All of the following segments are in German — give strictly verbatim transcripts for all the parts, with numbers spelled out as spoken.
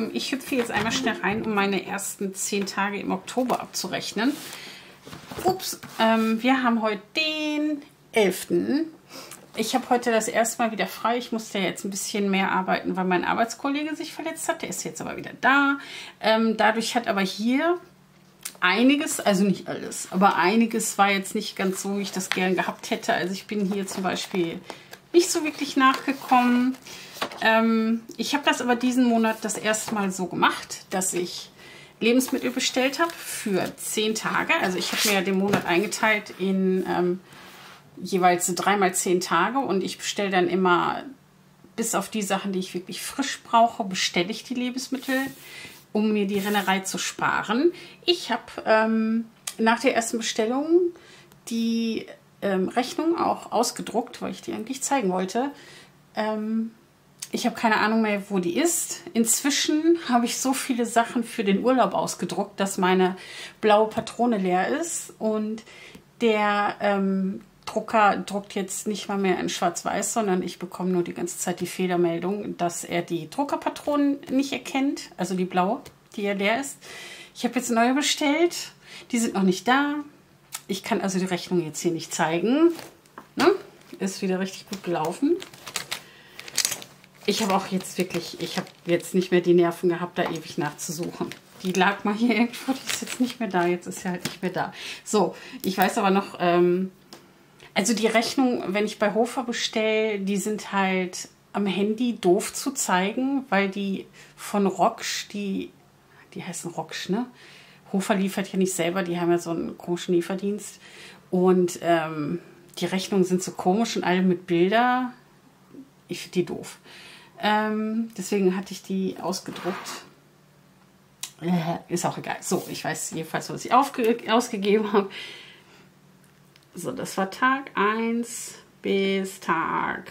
ähm, ich hüpfe jetzt einmal schnell rein, um meine ersten zehn Tage im Oktober abzurechnen. Ups, ähm, wir haben heute den elften Ich habe heute das erste Mal wieder frei. Ich musste jetzt ein bisschen mehr arbeiten, weil mein Arbeitskollege sich verletzt hat. Der ist jetzt aber wieder da. Ähm, dadurch hat aber hier einiges, also nicht alles, aber einiges war jetzt nicht ganz so, wie ich das gern gehabt hätte. Also ich bin hier zum Beispiel nicht so wirklich nachgekommen. Ähm, ich habe das aber diesen Monat das erste Mal so gemacht, dass ich Lebensmittel bestellt habe für zehn Tage. Also ich habe mir ja den Monat eingeteilt in ähm, jeweils dreimal zehn Tage und ich bestelle dann immer, bis auf die Sachen, die ich wirklich frisch brauche, bestelle ich die Lebensmittel, um mir die Rennerei zu sparen. Ich habe ähm, nach der ersten Bestellung die ähm, Rechnung auch ausgedruckt, weil ich die eigentlich zeigen wollte. Ähm, ich habe keine Ahnung mehr, wo die ist. Inzwischen habe ich so viele Sachen für den Urlaub ausgedruckt, dass meine blaue Patrone leer ist. Und der ähm, Drucker druckt jetzt nicht mal mehr in Schwarz-Weiß, sondern ich bekomme nur die ganze Zeit die Fehlermeldung, dass er die Druckerpatronen nicht erkennt, also die blaue, die ja leer ist. Ich habe jetzt neue bestellt, die sind noch nicht da. Ich kann also die Rechnung jetzt hier nicht zeigen. Ne? Ist wieder richtig gut gelaufen. Ich habe auch jetzt wirklich, ich habe jetzt nicht mehr die Nerven gehabt, da ewig nachzusuchen. Die lag mal hier irgendwo, die ist jetzt nicht mehr da, jetzt ist sie halt nicht mehr da. So, ich weiß aber noch, ähm, also die Rechnung, wenn ich bei Hofer bestelle, die sind halt am Handy doof zu zeigen, weil die von Rocksch, die, die heißen Rocksch, ne? Hofer liefert ja nicht selber, die haben ja so einen komischen Lieferdienst. Und ähm, die Rechnungen sind so komisch und alle mit Bilder. Ich finde die doof. Ähm, deswegen hatte ich die ausgedruckt. Äh, ist auch egal. So, ich weiß jedenfalls, was ich aufge ausgegeben habe. So, das war Tag eins bis Tag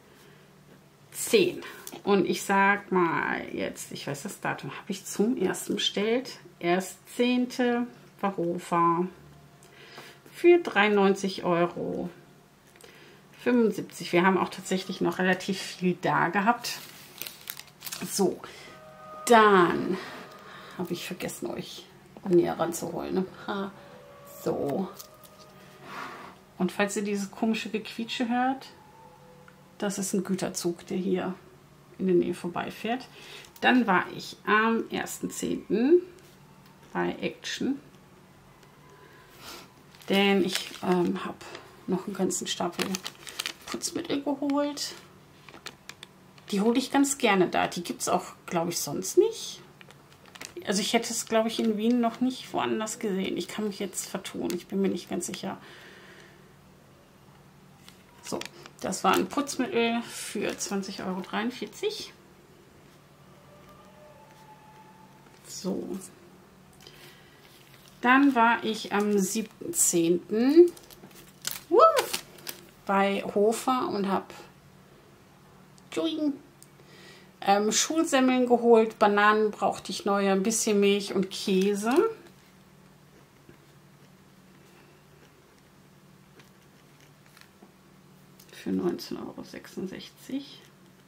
zehn. Und ich sag mal jetzt, ich weiß das Datum, habe ich zum ersten bestellt. Erst zehnte war Hofer für dreiundneunzig Euro fünfundsiebzig. Wir haben auch tatsächlich noch relativ viel da gehabt. So, dann habe ich vergessen, euch näher ranzuholen. Ne? Ha, so. Und falls ihr dieses komische Gequietsche hört, das ist ein Güterzug, der hier in der Nähe vorbeifährt. Dann war ich am ersten zehnten bei Action. Denn ich ähm, habe noch einen ganzen Stapel Putzmittel geholt. Die hole ich ganz gerne da. Die gibt es auch, glaube ich, sonst nicht. Also ich hätte es, glaube ich, in Wien noch nicht woanders gesehen. Ich kann mich jetzt vertun. Ich bin mir nicht ganz sicher. So, das war ein Putzmittel für zwanzig Euro dreiundvierzig. So. Dann war ich am siebten zehnten bei Hofer und habe ähm, Schulsemmeln geholt. Bananen brauchte ich neue, ein bisschen Milch und Käse. Für neunzehn Euro sechsundsechzig.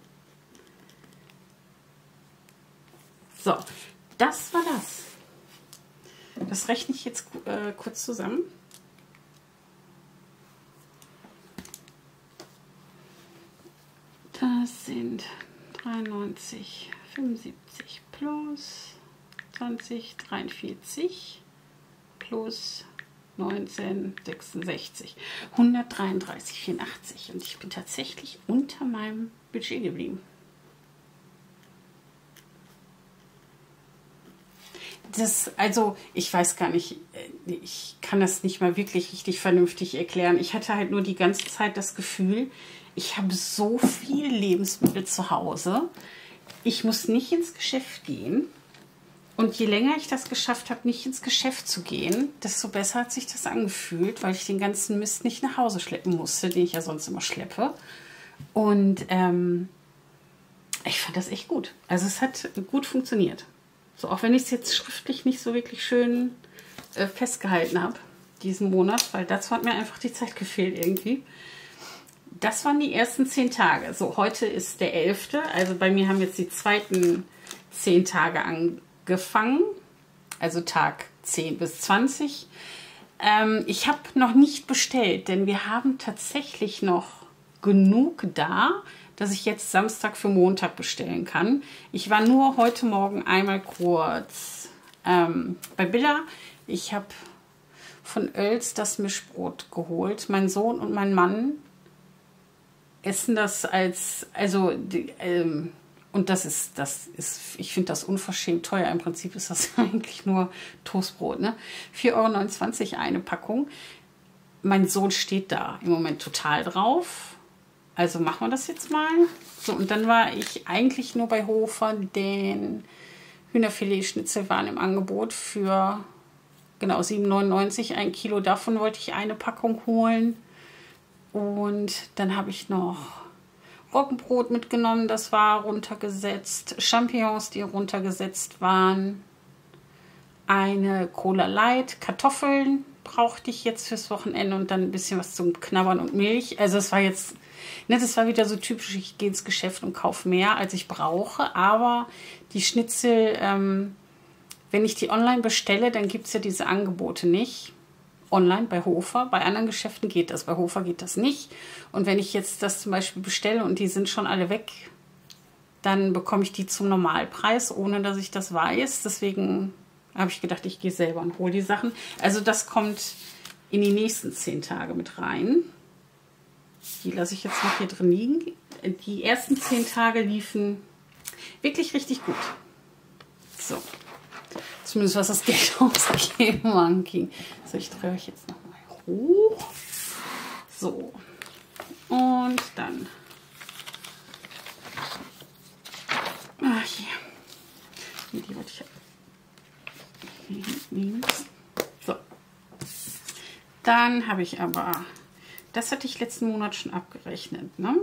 So, das war das. Das rechne ich jetzt äh, kurz zusammen. Das sind dreiundneunzig, fünfundsiebzig plus zwanzig, dreiundvierzig plus neunzehn, sechsundsechzig. hundertdreiunddreißig, vierundachtzig. Und ich bin tatsächlich unter meinem Budget geblieben. Das, also, ich weiß gar nicht, ich kann das nicht mal wirklich richtig vernünftig erklären. Ich hatte halt nur die ganze Zeit das Gefühl, ich habe so viel Lebensmittel zu Hause. Ich muss nicht ins Geschäft gehen. Und je länger ich das geschafft habe, nicht ins Geschäft zu gehen, desto besser hat sich das angefühlt, weil ich den ganzen Mist nicht nach Hause schleppen musste, den ich ja sonst immer schleppe. Und ähm, ich fand das echt gut. Also es hat gut funktioniert. So, auch wenn ich es jetzt schriftlich nicht so wirklich schön äh, festgehalten habe, diesen Monat, weil dazu hat mir einfach die Zeit gefehlt irgendwie. Das waren die ersten zehn Tage. So, heute ist der elfte. Also bei mir haben jetzt die zweiten zehn Tage angefangen, also Tag zehn bis zwanzig. Ähm, ich habe noch nicht bestellt, denn wir haben tatsächlich noch genug da, dass ich jetzt Samstag für Montag bestellen kann. Ich war nur heute Morgen einmal kurz ähm, bei Billa. Ich habe von Oels das Mischbrot geholt. Mein Sohn und mein Mann essen das als, also, die, ähm, und das ist, das ist, ich finde das unverschämt teuer. Im Prinzip ist das eigentlich nur Toastbrot, ne? vier Euro neunundzwanzig eine Packung. Mein Sohn steht da im Moment total drauf. Also machen wir das jetzt mal. So, und dann war ich eigentlich nur bei Hofer, den Hühnerfilet-Schnitzel waren im Angebot für genau sieben neunundneunzig ein Kilo. Davon wollte ich eine Packung holen. Und dann habe ich noch Roggenbrot mitgenommen, das war runtergesetzt. Champignons, die runtergesetzt waren. Eine Cola Light, Kartoffeln brauchte ich jetzt fürs Wochenende und dann ein bisschen was zum Knabbern und Milch. Also es war jetzt, ne, das war wieder so typisch, ich gehe ins Geschäft und kaufe mehr, als ich brauche. Aber die Schnitzel, ähm, wenn ich die online bestelle, dann gibt es ja diese Angebote nicht. Online bei Hofer, bei anderen Geschäften geht das, bei Hofer geht das nicht. Und wenn ich jetzt das zum Beispiel bestelle und die sind schon alle weg, dann bekomme ich die zum Normalpreis, ohne dass ich das weiß. Deswegen habe ich gedacht, ich gehe selber und hole die Sachen. Also das kommt in die nächsten zehn Tage mit rein. Die lasse ich jetzt noch hier drin liegen. Die ersten zehn Tage liefen wirklich richtig gut. So. Zumindest was das Geld ausgegeben anging. So, ich drehe euch jetzt noch mal hoch. So. Und dann. Ah, hier. Die wollte ich links. So. Dann habe ich aber, das hatte ich letzten Monat schon abgerechnet, ne?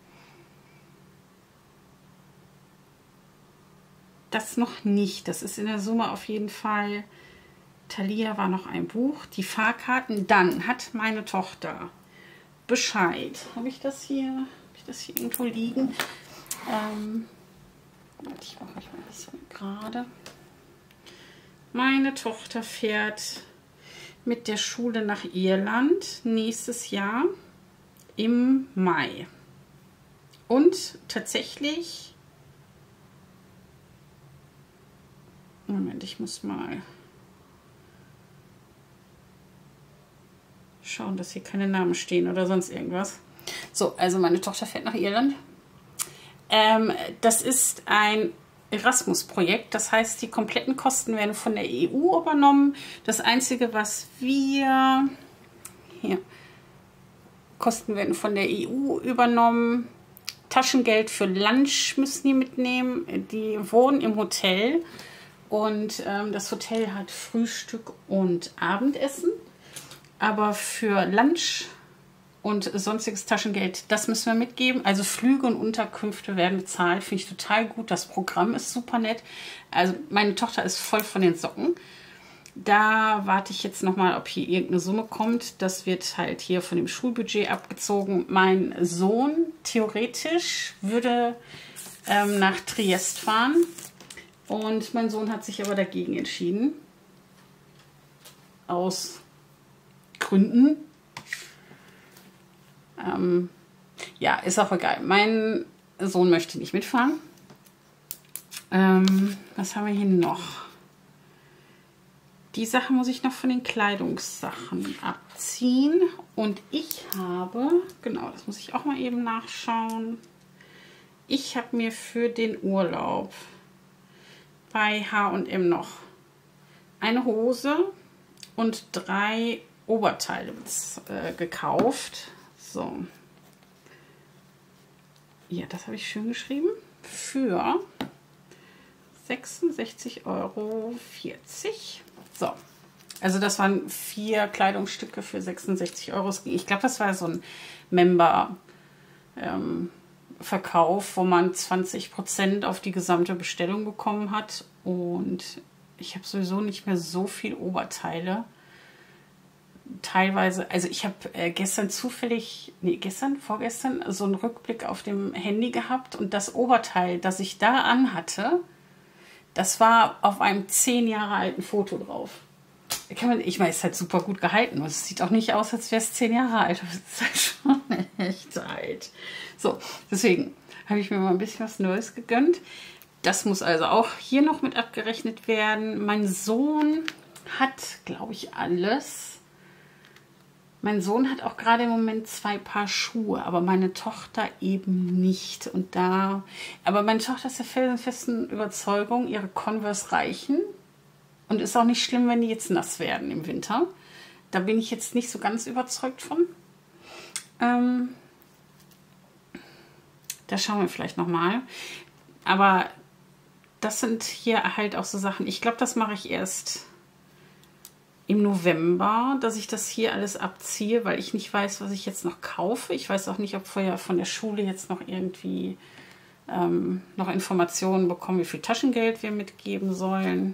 Das noch nicht. Das ist in der Summe auf jeden Fall. Thalia war noch ein Buch. Die Fahrkarten. Dann hat meine Tochter Bescheid. Habe ich das hier? Habe ich das hier irgendwo liegen? Ähm, ich mache euch mal das so gerade. Meine Tochter fährt mit der Schule nach Irland nächstes Jahr im Mai. Und tatsächlich, Moment, ich muss mal schauen, dass hier keine Namen stehen oder sonst irgendwas. So, also meine Tochter fährt nach Irland. Ähm, das ist ein Erasmus-Projekt. Das heißt, die kompletten Kosten werden von der E U übernommen. Das Einzige, was wir hier Kosten werden von der E U übernommen. Taschengeld für Lunch müssen die mitnehmen. Die wohnen im Hotel und ähm, das Hotel hat Frühstück und Abendessen. Aber für Lunch und sonstiges Taschengeld, das müssen wir mitgeben. Also Flüge und Unterkünfte werden bezahlt. Finde ich total gut. Das Programm ist super nett. Also meine Tochter ist voll von den Socken. Da warte ich jetzt nochmal, ob hier irgendeine Summe kommt. Das wird halt hier von dem Schulbudget abgezogen. Mein Sohn theoretisch würde ähm, nach Triest fahren. Und mein Sohn hat sich aber dagegen entschieden. Aus Gründen. Ähm, ja, ist auch egal. Mein Sohn möchte nicht mitfahren. Ähm, was haben wir hier noch? Die Sache muss ich noch von den Kleidungssachen abziehen. Und ich habe, genau, das muss ich auch mal eben nachschauen. Ich habe mir für den Urlaub bei H und M noch eine Hose und drei Oberteile äh, gekauft. So. Ja, das habe ich schön geschrieben. Für sechsundsechzig Euro vierzig. So. Also das waren vier Kleidungsstücke für sechsundsechzig Euro. Ich glaube, das war so ein Member-Verkauf, ähm, wo man zwanzig Prozent auf die gesamte Bestellung bekommen hat. Und ich habe sowieso nicht mehr so viel Oberteile. Teilweise, also ich habe äh, gestern zufällig, nee, gestern, vorgestern, so einen Rückblick auf dem Handy gehabt und das Oberteil, das ich da anhatte, Das war auf einem zehn Jahre alten Foto drauf. Kann man, ich meine, es ist halt super gut gehalten. Und es sieht auch nicht aus, als wäre es zehn Jahre alt. Aber es ist halt schon echt alt. So, deswegen habe ich mir mal ein bisschen was Neues gegönnt. Das muss also auch hier noch mit abgerechnet werden. Mein Sohn hat, glaube ich, alles. Mein Sohn hat auch gerade im Moment zwei Paar Schuhe, aber meine Tochter eben nicht. Und da, aber meine Tochter ist der felsenfesten Überzeugung, ihre Converse reichen. Und ist auch nicht schlimm, wenn die jetzt nass werden im Winter. Da bin ich jetzt nicht so ganz überzeugt von. Ähm, da schauen wir vielleicht nochmal. Aber das sind hier halt auch so Sachen. Ich glaube, das mache ich erst im November, dass ich das hier alles abziehe, weil ich nicht weiß, was ich jetzt noch kaufe. Ich weiß auch nicht, ob vorher von der Schule jetzt noch irgendwie ähm, noch Informationen bekommen, wie viel Taschengeld wir mitgeben sollen.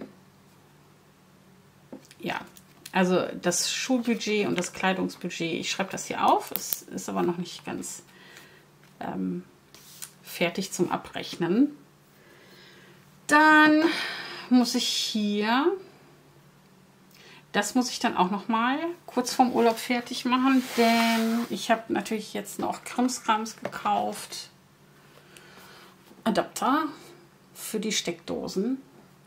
Ja, also das Schulbudget und das Kleidungsbudget, ich schreibe das hier auf. Es ist aber noch nicht ganz ähm, fertig zum Abrechnen. Dann muss ich hier... Das muss ich dann auch noch mal kurz vorm Urlaub fertig machen, denn ich habe natürlich jetzt noch Krimskrams gekauft. Adapter für die Steckdosen.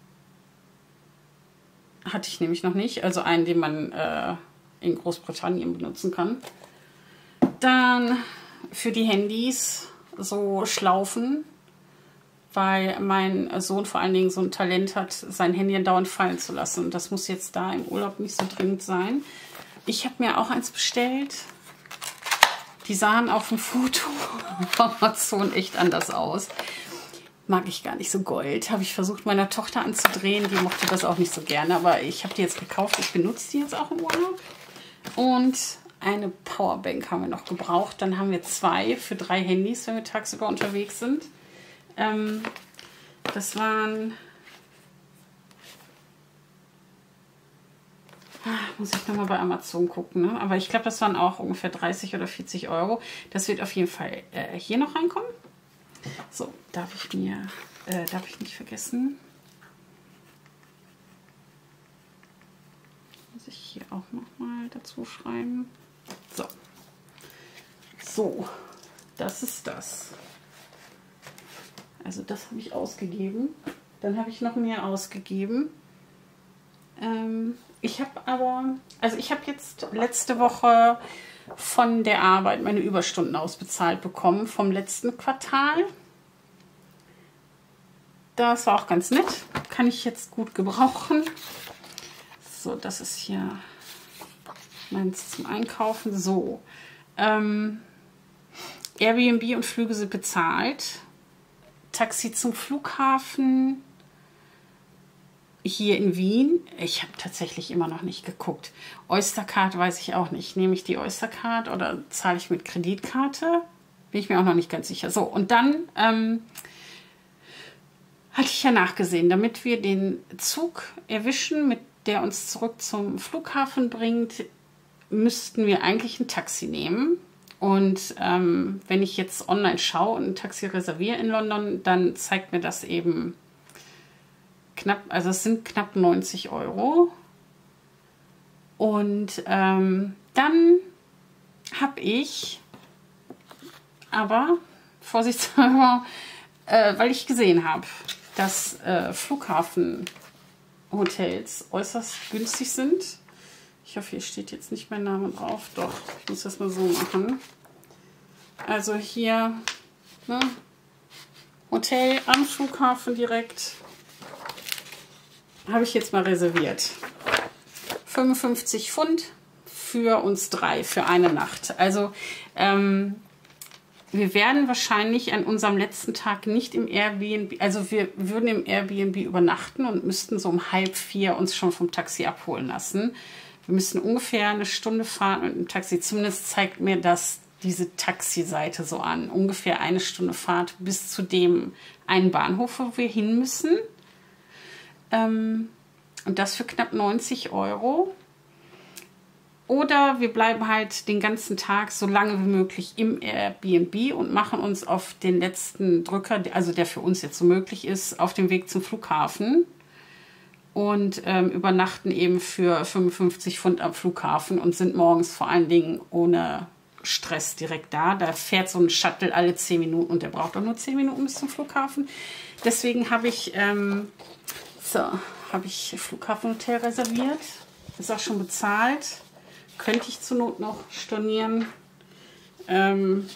Hatte ich nämlich noch nicht, also einen, den man äh, in Großbritannien benutzen kann. Dann für die Handys so Schlaufen, weil mein Sohn vor allen Dingen so ein Talent hat, sein Handy dauernd fallen zu lassen. Und das muss jetzt da im Urlaub nicht so dringend sein. Ich habe mir auch eins bestellt. Die sahen auf dem Foto von Amazon echt anders aus. Mag ich gar nicht so Gold. Habe ich versucht, meiner Tochter anzudrehen. Die mochte das auch nicht so gerne. Aber ich habe die jetzt gekauft. Ich benutze die jetzt auch im Urlaub. Und eine Powerbank haben wir noch gebraucht. Dann haben wir zwei für drei Handys, wenn wir tagsüber unterwegs sind. Ähm, das waren, ah, muss ich nochmal bei Amazon gucken, ne? Aber ich glaube, das waren auch ungefähr dreißig oder vierzig Euro. Das wird auf jeden Fall äh, hier noch reinkommen. So, darf ich mir, äh, darf ich nicht vergessen. Muss ich hier auch nochmal dazu schreiben. So, so, das ist das. Also das habe ich ausgegeben. Dann habe ich noch mehr ausgegeben. Ähm, ich habe aber, also ich habe jetzt letzte Woche von der Arbeit meine Überstunden ausbezahlt bekommen vom letzten Quartal. Das war auch ganz nett. Kann ich jetzt gut gebrauchen. So, das ist hier meins zum Einkaufen. So, ähm, Airbnb und Flüge sind bezahlt. Taxi zum Flughafen hier in Wien. Ich habe tatsächlich immer noch nicht geguckt. Oystercard weiß ich auch nicht. Nehme ich die Oystercard oder zahle ich mit Kreditkarte? Bin ich mir auch noch nicht ganz sicher. So, und dann ähm, hatte ich ja nachgesehen, damit wir den Zug erwischen, mit der uns zurück zum Flughafen bringt, müssten wir eigentlich ein Taxi nehmen. Und ähm, wenn ich jetzt online schaue und ein Taxi reserviere in London, dann zeigt mir das eben knapp, also es sind knapp neunzig Euro. Und ähm, dann habe ich aber, vorsichtshalber, äh, weil ich gesehen habe, dass äh, Flughafenhotels äußerst günstig sind. Ich hoffe, hier steht jetzt nicht mein Name drauf. Doch, ich muss das mal so machen. Also hier, ne, Hotel am Flughafen direkt. Habe ich jetzt mal reserviert. fünfundfünfzig Pfund für uns drei, für eine Nacht. Also ähm, wir werden wahrscheinlich an unserem letzten Tag nicht im Airbnb, also wir würden im Airbnb übernachten und müssten so um halb vier uns schon vom Taxi abholen lassen. Wir müssen ungefähr eine Stunde fahren mit dem Taxi. Zumindest zeigt mir das diese Taxi-Seite so an. Ungefähr eine Stunde Fahrt bis zu dem einen Bahnhof, wo wir hin müssen. Ähm, und das für knapp neunzig Euro. Oder wir bleiben halt den ganzen Tag so lange wie möglich im Airbnb und machen uns auf den letzten Drücker, also der für uns jetzt so möglich ist, auf dem Weg zum Flughafen und ähm, übernachten eben für fünfundfünfzig Pfund am Flughafen und sind morgens vor allen Dingen ohne Stress direkt da. Da fährt so ein Shuttle alle zehn Minuten und der braucht auch nur zehn Minuten bis zum Flughafen. Deswegen habe ich, ähm, so, habe ich Flughafenhotel reserviert. Ist auch schon bezahlt. Könnte ich zur Not noch stornieren. Ähm,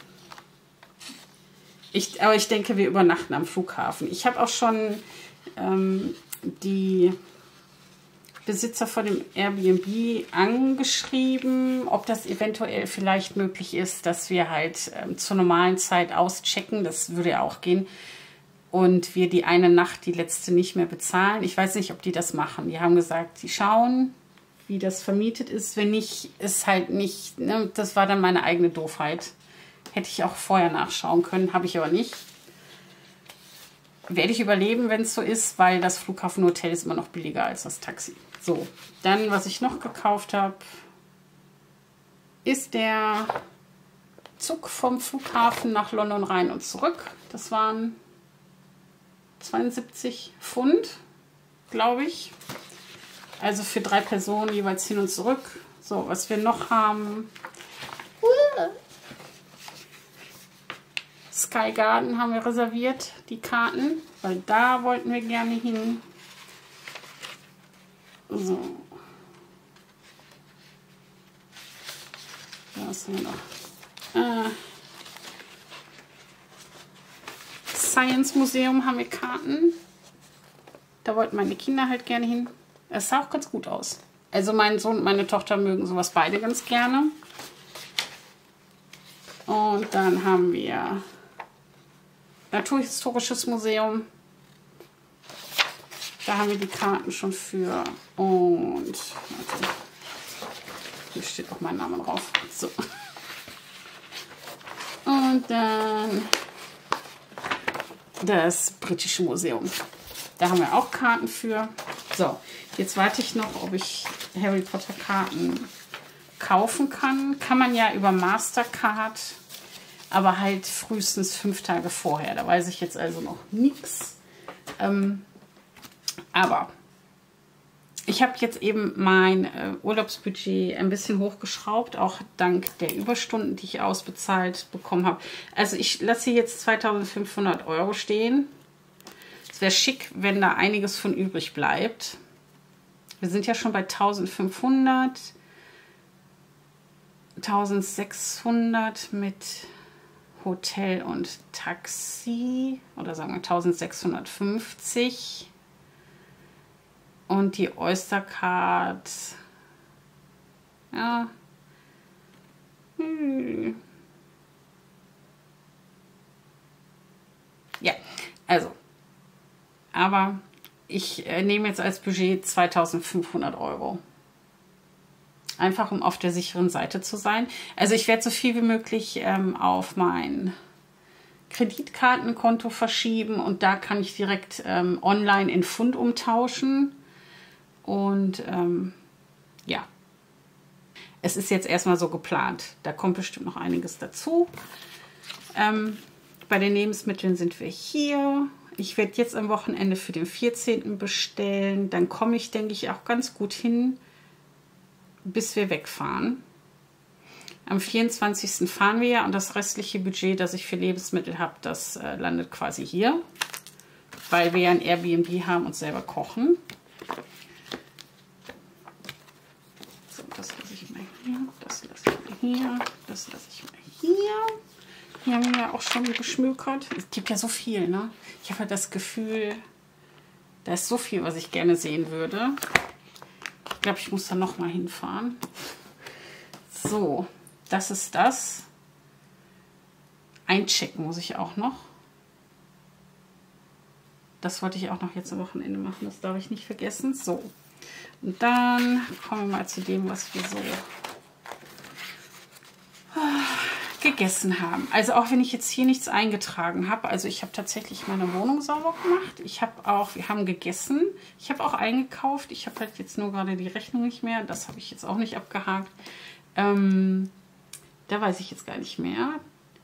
ich, aber ich denke, wir übernachten am Flughafen. Ich habe auch schon ähm, die Besitzer von dem Airbnb angeschrieben, ob das eventuell vielleicht möglich ist, dass wir halt ähm, zur normalen Zeit auschecken. Das würde ja auch gehen. Und wir die eine Nacht, die letzte, nicht mehr bezahlen. Ich weiß nicht, ob die das machen. Die haben gesagt, die schauen, wie das vermietet ist. Wenn nicht, ist halt nicht, ne, das war dann meine eigene Doofheit. Hätte ich auch vorher nachschauen können, habe ich aber nicht. Werde ich überleben, wenn es so ist, weil das Flughafenhotel ist immer noch billiger als das Taxi. So, dann, was ich noch gekauft habe, ist der Zug vom Flughafen nach London rein und zurück. Das waren zweiundsiebzig Pfund, glaube ich. Also für drei Personen jeweils hin und zurück. So, was wir noch haben. Sky Garden haben wir reserviert, die Karten, weil da wollten wir gerne hin. So. Was haben wir noch? Äh, Science Museum haben wir Karten. Da wollten meine Kinder halt gerne hin. Es sah auch ganz gut aus. Also mein Sohn und meine Tochter mögen sowas beide ganz gerne. Und dann haben wir Naturhistorisches Museum. Da haben wir die Karten schon für. Und warte, hier steht auch mein Name drauf. So. Und dann das Britische Museum. Da haben wir auch Karten für. So, jetzt warte ich noch, ob ich Harry Potter Karten kaufen kann. Kann man ja über Mastercard, aber halt frühestens fünf Tage vorher. Da weiß ich jetzt also noch nichts. Ähm, aber ich habe jetzt eben mein äh, Urlaubsbudget ein bisschen hochgeschraubt, auch dank der Überstunden, die ich ausbezahlt bekommen habe. Also ich lasse jetzt zweitausendfünfhundert Euro stehen. Es wäre schick, wenn da einiges von übrig bleibt. Wir sind ja schon bei eintausendfünfhundert, eintausendsechshundert mit Hotel und Taxi, oder sagen wir eintausendsechshundertfünfzig. Und die Oystercard, ja, hm. ja, also, aber ich äh, nehme jetzt als Budget zweitausendfünfhundert Euro. Einfach, um auf der sicheren Seite zu sein. Also ich werde so viel wie möglich ähm, auf mein Kreditkartenkonto verschieben und da kann ich direkt ähm, online in Pfund umtauschen. Und ähm, ja, es ist jetzt erstmal so geplant. Da kommt bestimmt noch einiges dazu. Ähm, bei den Lebensmitteln sind wir hier. Ich werde jetzt am Wochenende für den vierzehnten bestellen. Dann komme ich, denke ich, auch ganz gut hin, bis wir wegfahren. Am vierundzwanzigsten fahren wir ja und das restliche Budget, das ich für Lebensmittel habe, das äh, landet quasi hier, weil wir ja ein Airbnb haben und selber kochen. So, das lasse ich mal hier, das lasse ich mal hier, das lasse ich mal hier. Hier haben wir ja auch schon geschmökert. Es gibt ja so viel, ne? Ich habe halt das Gefühl, da ist so viel, was ich gerne sehen würde. Ich glaube, ich muss da noch mal hinfahren. So, das ist das. Einchecken muss ich auch noch. Das wollte ich auch noch jetzt am Wochenende machen. Das darf ich nicht vergessen. So, und dann kommen wir mal zu dem, was wir so gegessen haben. Also auch wenn ich jetzt hier nichts eingetragen habe. Also ich habe tatsächlich meine Wohnung sauber gemacht. Ich habe auch, wir haben gegessen. Ich habe auch eingekauft. Ich habe halt jetzt nur gerade die Rechnung nicht mehr. Das habe ich jetzt auch nicht abgehakt. Ähm, da weiß ich jetzt gar nicht mehr.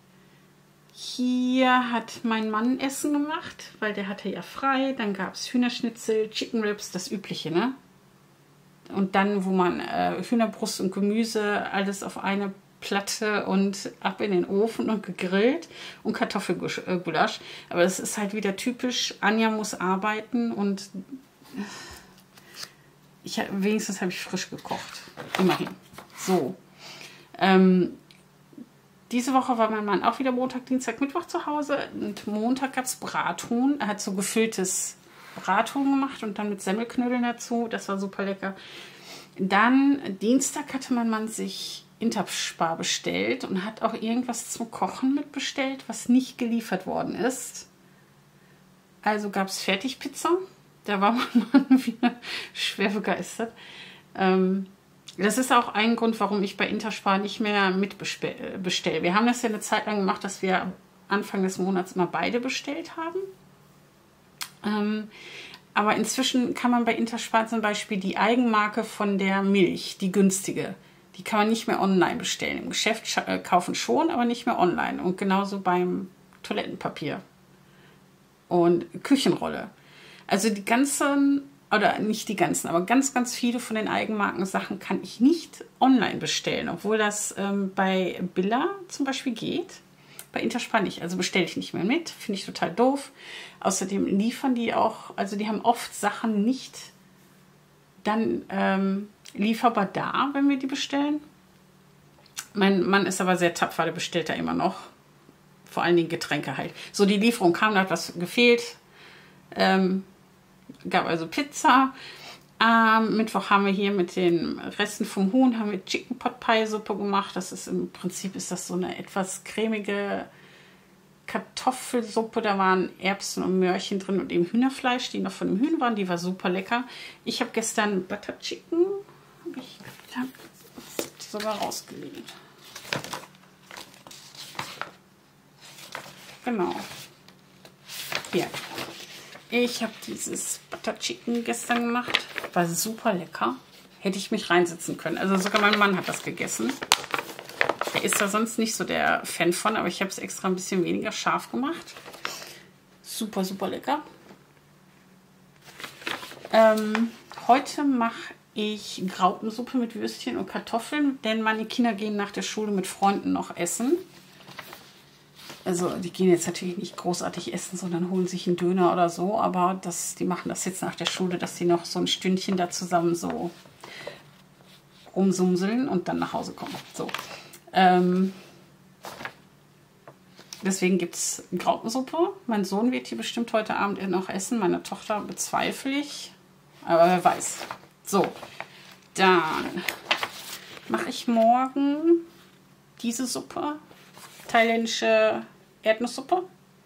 Hier hat mein Mann Essen gemacht, weil der hatte ja frei. Dann gab es Hühnerschnitzel, Chicken Ribs, das Übliche, ne? Und dann, wo man äh, Hühnerbrust und Gemüse alles auf eine Platte und ab in den Ofen und gegrillt und Kartoffelgulasch. Aber das ist halt wieder typisch. Anja muss arbeiten und ich, wenigstens habe ich frisch gekocht. Immerhin. So. Ähm, diese Woche war mein Mann auch wieder Montag, Dienstag, Mittwoch zu Hause. Und Montag gab es Brathuhn. Er hat so gefülltes Brathuhn gemacht und dann mit Semmelknödeln dazu. Das war super lecker. Dann Dienstag hatte mein Mann sich Interspar bestellt und hat auch irgendwas zum Kochen mitbestellt, was nicht geliefert worden ist. Also gab es Fertigpizza. Da war mein Mann wieder schwer begeistert. Ähm, das ist auch ein Grund, warum ich bei Interspar nicht mehr mitbestelle. Wir haben das ja eine Zeit lang gemacht, dass wir Anfang des Monats immer beide bestellt haben. Ähm, aber inzwischen kann man bei Interspar zum Beispiel die Eigenmarke von der Milch, die günstige, die kann man nicht mehr online bestellen. Im Geschäft äh, kaufen schon, aber nicht mehr online. Und genauso beim Toilettenpapier und Küchenrolle. Also die ganzen, oder nicht die ganzen, aber ganz, ganz viele von den Eigenmarkensachen kann ich nicht online bestellen, obwohl das ähm, bei Billa zum Beispiel geht. Bei Interspar nicht, also bestelle ich nicht mehr mit, finde ich total doof. Außerdem liefern die auch, also die haben oft Sachen nicht dann ähm, lieferbar da, wenn wir die bestellen. Mein Mann ist aber sehr tapfer, der bestellt da immer noch. Vor allen Dingen Getränke halt. So, die Lieferung kam, da hat was gefehlt. Ähm, gab also Pizza. Am Mittwoch haben wir hier mit den Resten vom Huhn haben wir Chicken Pot Pie Suppe gemacht. Das ist im Prinzip ist das so eine etwas cremige Kartoffelsuppe. Da waren Erbsen und Möhrchen drin und eben Hühnerfleisch, die noch von dem Hühner waren. Die war super lecker. Ich habe gestern Butter Chicken habe ich hab sogar rausgelegt. Genau. Hier. Ich habe dieses Butter Chicken gestern gemacht. War super lecker. Hätte ich mich reinsetzen können. Also sogar mein Mann hat das gegessen. Der ist da sonst nicht so der Fan von, aber ich habe es extra ein bisschen weniger scharf gemacht. Super, super lecker. Ähm, heute mache ich Graupensuppe mit Würstchen und Kartoffeln, denn meine Kinder gehen nach der Schule mit Freunden noch essen. Also die gehen jetzt natürlich nicht großartig essen, sondern holen sich einen Döner oder so. Aber das, die machen das jetzt nach der Schule, dass sie noch so ein Stündchen da zusammen so rumsumseln und dann nach Hause kommen. So. Ähm, deswegen gibt es Graupensuppe. Mein Sohn wird hier bestimmt heute Abend noch essen. Meine Tochter bezweifle ich. Aber wer weiß. So, dann mache ich morgen diese Suppe. Thailändische Erdnusssuppe.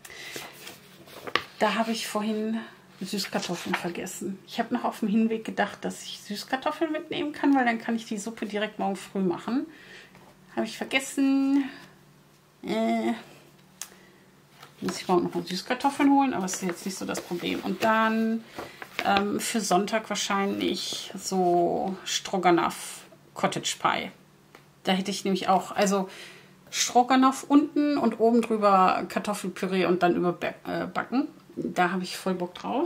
Da habe ich vorhin Süßkartoffeln vergessen. Ich habe noch auf dem Hinweg gedacht, dass ich Süßkartoffeln mitnehmen kann, weil dann kann ich die Suppe direkt morgen früh machen. Habe ich vergessen. Äh, muss ich morgen noch mal Süßkartoffeln holen, aber das ist jetzt nicht so das Problem. Und dann ähm, für Sonntag wahrscheinlich so Stroganoff Cottage Pie. Da hätte ich nämlich auch, also Stroganoff unten und oben drüber Kartoffelpüree und dann überbacken. Da habe ich voll Bock drauf.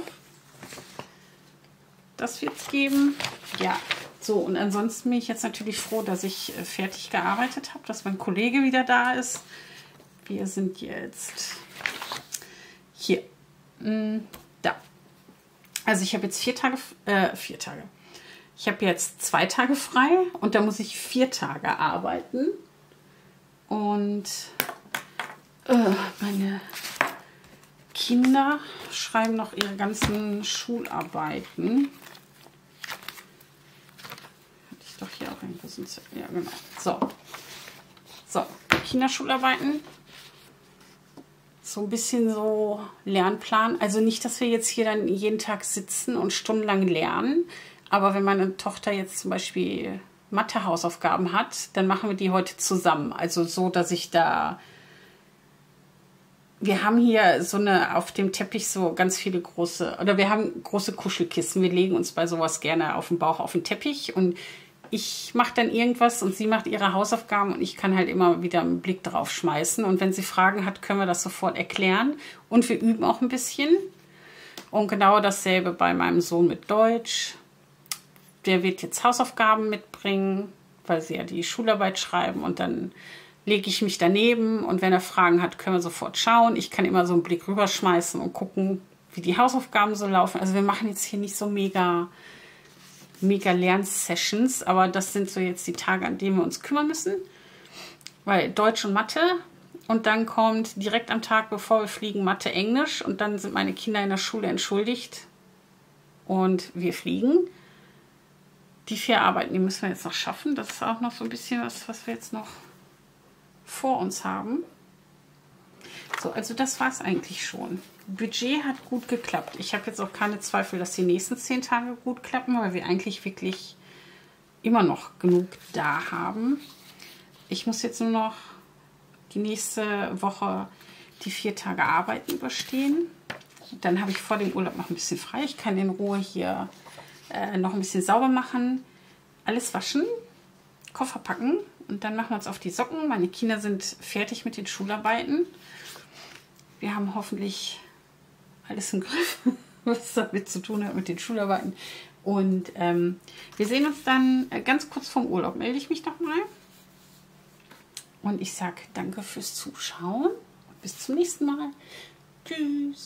Das wird es geben. Ja, so und ansonsten bin ich jetzt natürlich froh, dass ich fertig gearbeitet habe, dass mein Kollege wieder da ist. Wir sind jetzt hier. Da. Also ich habe jetzt vier Tage, äh, vier Tage. Ich habe jetzt zwei Tage frei und da muss ich vier Tage arbeiten. Und äh, meine Kinder schreiben noch ihre ganzen Schularbeiten. Hatte ich doch hier auch irgendwo. Ja, genau. So. So, Kinderschularbeiten. So ein bisschen so Lernplan. Also nicht, dass wir jetzt hier dann jeden Tag sitzen und stundenlang lernen. Aber wenn meine Tochter jetzt zum Beispiel Mathe-Hausaufgaben hat, dann machen wir die heute zusammen. Also so, dass ich da... Wir haben hier so eine, auf dem Teppich so ganz viele große, oder wir haben große Kuschelkissen. Wir legen uns bei sowas gerne auf den Bauch, auf den Teppich und ich mache dann irgendwas und sie macht ihre Hausaufgaben und ich kann halt immer wieder einen Blick drauf schmeißen. Und wenn sie Fragen hat, können wir das sofort erklären. Und wir üben auch ein bisschen. Und genau dasselbe bei meinem Sohn mit Deutsch. Der wird jetzt Hausaufgaben mitbringen, weil sie ja die Schularbeit schreiben und dann lege ich mich daneben und wenn er Fragen hat, können wir sofort schauen. Ich kann immer so einen Blick rüberschmeißen und gucken, wie die Hausaufgaben so laufen. Also wir machen jetzt hier nicht so mega, mega Lernsessions, aber das sind so jetzt die Tage, an denen wir uns kümmern müssen. Weil Deutsch und Mathe und dann kommt direkt am Tag, bevor wir fliegen, Mathe, Englisch und dann sind meine Kinder in der Schule entschuldigt und wir fliegen. Die vier Arbeiten, die müssen wir jetzt noch schaffen. Das ist auch noch so ein bisschen was, was wir jetzt noch vor uns haben. So, also das war es eigentlich schon. Budget hat gut geklappt. Ich habe jetzt auch keine Zweifel, dass die nächsten zehn Tage gut klappen, weil wir eigentlich wirklich immer noch genug da haben. Ich muss jetzt nur noch die nächste Woche die vier Tage Arbeiten überstehen. Dann habe ich vor dem Urlaub noch ein bisschen frei. Ich kann in Ruhe hier äh, noch ein bisschen sauber machen, alles waschen, Koffer packen. Und dann machen wir uns auf die Socken. Meine Kinder sind fertig mit den Schularbeiten. Wir haben hoffentlich alles im Griff, was damit zu tun hat mit den Schularbeiten. Und ähm, wir sehen uns dann ganz kurz vorm Urlaub. Melde ich mich noch mal. Und ich sage danke fürs Zuschauen. Bis zum nächsten Mal. Tschüss.